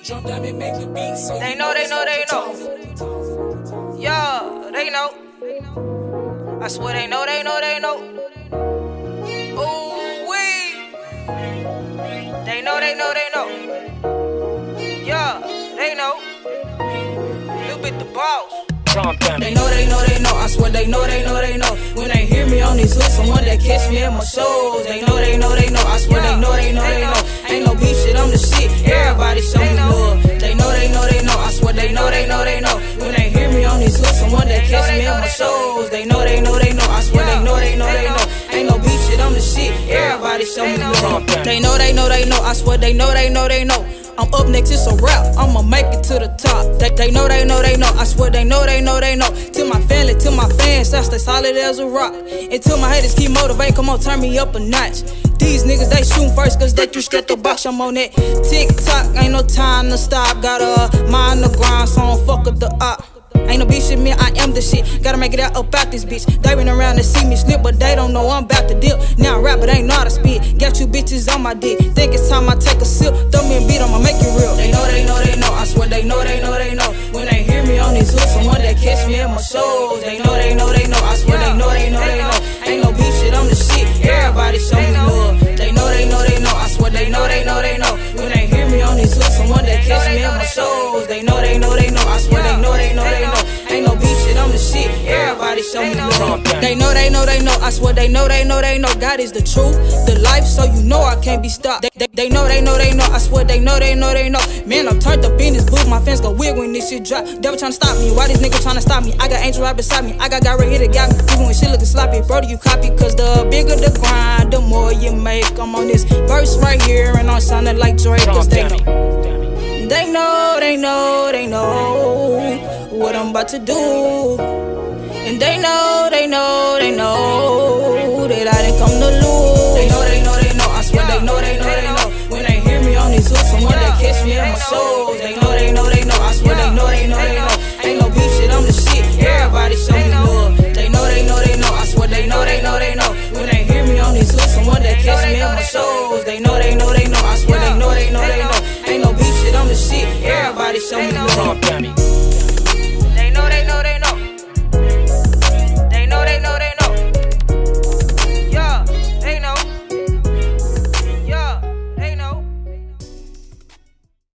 They know. Yeah, they know. I swear they know. Ooh, wee. They know. Yeah, they know. You bit the boss. They know. I swear they know. When they hear me on these hooks, someone that catch me in my shows. They know. I swear they know. Ain't no beef shit, I'm the shit. Everybody show me love. They know. I swear they know. When they hear me on these hooks, someone that catch me in my shows. They know. I swear they know. Ain't no beef shit, I'm the shit. Everybody show me love. They know. I swear they know. I'm up next, it's a rap, I'ma make it to the top. They know. I swear they know. To my family, to my fans, I stay solid as a rock. Until my haters keep motivating, come on, turn me up a notch. These niggas, they shootin' first cause they too scared to box. I'm on that TikTok, ain't no time to stop. Got a mind the grind, so I don't fuck with the op. Ain't no bitch shit, man, I am the shit. Gotta make it out about this bitch. They been around to see me slip, but they don't know I'm about to dip. Now I rap, but ain't know how to spit. Got you bitches on my dick. Think it's time I take a sip. Throw me a beat, I'ma make it real. They know. I swear they know. When they hear me on these hooks, someone that catch me in my shows. They know. I swear they know. Ain't no beef shit, I'm the shit. Everybody show me love. They know. I swear they know. When they hear me on these hooks, someone that catch me in my shows. They know. I swear they know. Ain't no beef shit, I'm the shit. Everybody show me love. They know. I swear they know. God is the truth, the life, so you know I can't be stopped. They know. I swear they know. Man, I'm turned up in this booth. My fans go weird when this shit drop. Devil tryna stop me. Why this nigga tryna stop me? I got Angel right beside me. I got guy right here that got me. Even when shit looking sloppy, brother, you copy. Cause the bigger the grind, the more you make. I'm on this verse right here, and I'm sounding like Drake. Cause they know. They know what I'm about to do. And they know that I didn't come to lose. They know, I swear they know. When they hear me on these hooks, someone that catch me in my shows. They know, I swear they know. Ain't no beef shit, I'm the shit. Everybody show me love. They know, I swear they know. When they hear me on these hooks, someone that catch me in my shows. They know, I swear they know. Ain't no beef shit, I'm the shit. Everybody show me love.